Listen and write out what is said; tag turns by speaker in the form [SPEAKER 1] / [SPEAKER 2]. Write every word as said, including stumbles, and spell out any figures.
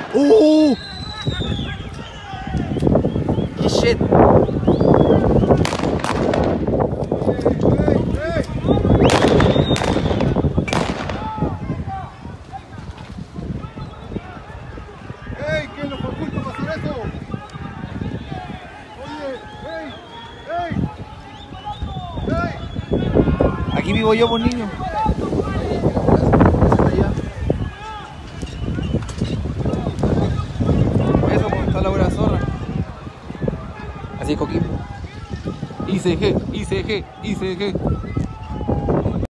[SPEAKER 1] ¡Uh! ¡Qué shit!
[SPEAKER 2] ¡Ey! ¿Quién lo fue culto para hacer eso? Oye, ¡ey! ¡Ey! ¡Ey!
[SPEAKER 1] Aquí vivo yo, por niño. Eso, pues, está la buena zorra. Así es Coquimbo. I C G, I C G, I C G.